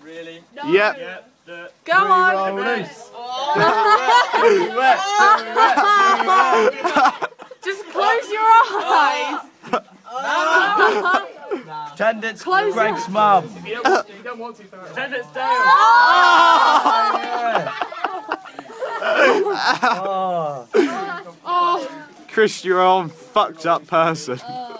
Really? No. Yep. Go on. Just close your eyes. Pretend it's Greg's mum. You don't want to, Pretend it's Dale. Chris, you're a fucked up person.